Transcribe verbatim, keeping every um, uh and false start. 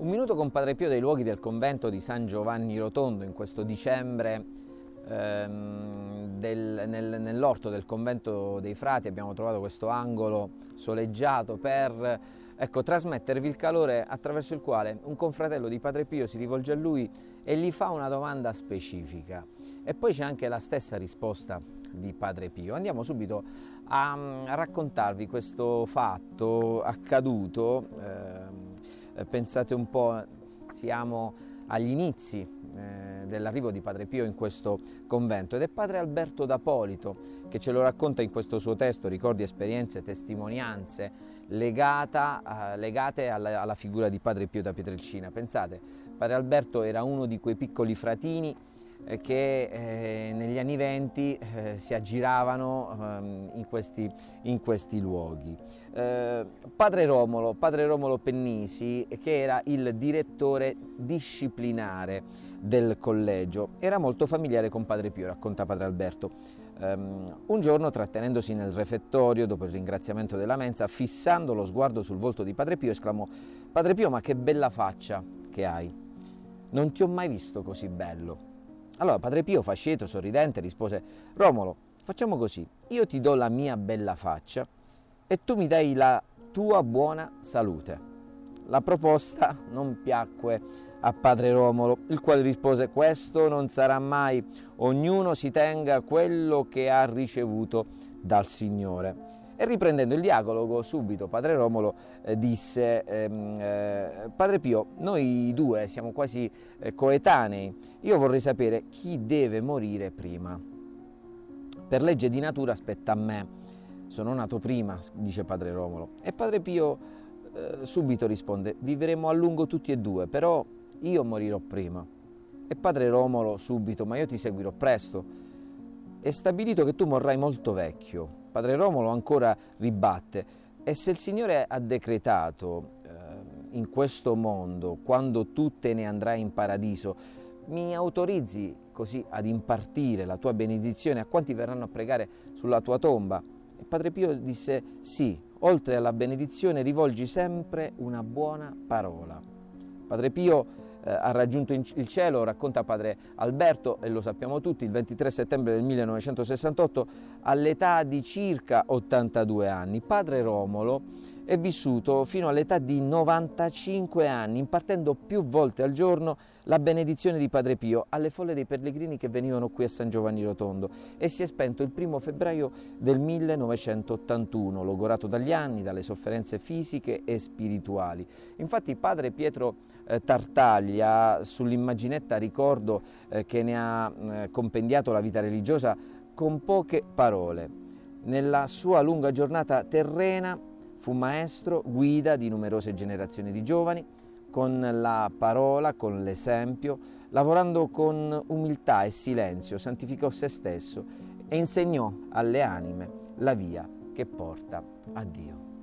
Un minuto con Padre Pio dai luoghi del convento di San Giovanni Rotondo in questo dicembre ehm, del, nel, nell'orto del convento dei frati. Abbiamo trovato questo angolo soleggiato per ecco, trasmettervi il calore attraverso il quale un confratello di Padre Pio si rivolge a lui e gli fa una domanda specifica. E poi c'è anche la stessa risposta di Padre Pio. Andiamo subito a, a raccontarvi questo fatto accaduto. Eh, pensate un po', siamo agli inizi eh, dell'arrivo di Padre Pio in questo convento ed è Padre Alberto d'Apolito che ce lo racconta in questo suo testo, ricordi, esperienze, testimonianze legata, eh, legate alla, alla figura di Padre Pio da Pietrelcina. Pensate, Padre Alberto era uno di quei piccoli fratini che eh, negli anni venti eh, si aggiravano eh, in, questi, in questi luoghi. Eh, padre Romolo, padre Romolo Pennisi, che era il direttore disciplinare del collegio, era molto familiare con Padre Pio, racconta Padre Alberto. Um, un giorno, trattenendosi nel refettorio, dopo il ringraziamento della mensa, fissando lo sguardo sul volto di Padre Pio, esclamò: «Padre Pio, ma che bella faccia che hai! Non ti ho mai visto così bello!» Allora Padre Pio, fasceto, sorridente, rispose: «Romolo, facciamo così, io ti do la mia bella faccia e tu mi dai la tua buona salute». La proposta non piacque a Padre Romolo, il quale rispose: «Questo non sarà mai, ognuno si tenga quello che ha ricevuto dal Signore». E riprendendo il dialogo, subito Padre Romolo eh, disse: ehm, eh, «Padre Pio, noi due siamo quasi eh, coetanei, io vorrei sapere chi deve morire prima. Per legge di natura spetta a me, sono nato prima», dice Padre Romolo. E Padre Pio eh, subito risponde: «Vivremo a lungo tutti e due, però io morirò prima». E Padre Romolo subito: «Ma io ti seguirò presto. È stabilito che tu morrai molto vecchio». Padre Romolo ancora ribatte: «E se il Signore ha decretato eh, in questo mondo, quando tu te ne andrai in paradiso, mi autorizzi così ad impartire la tua benedizione a quanti verranno a pregare sulla tua tomba?» E Padre Pio disse: «Sì, oltre alla benedizione rivolgi sempre una buona parola». Padre Pio eh, ha raggiunto il cielo, racconta Padre Alberto, e lo sappiamo tutti, il ventitré settembre del millenovecentosessantotto all'età di circa ottantadue anni. Padre Romolo è vissuto fino all'età di novantacinque anni, impartendo più volte al giorno la benedizione di Padre Pio alle folle dei pellegrini che venivano qui a San Giovanni Rotondo, e si è spento il primo febbraio del millenovecentottantuno, logorato dagli anni, dalle sofferenze fisiche e spirituali. Infatti Padre Pietro eh, Tartaglia, sull'immaginetta ricordo eh, che ne ha eh, compendiato la vita religiosa con poche parole. Nella sua lunga giornata terrena fu maestro, guida di numerose generazioni di giovani, con la parola, con l'esempio, lavorando con umiltà e silenzio, santificò se stesso e insegnò alle anime la via che porta a Dio.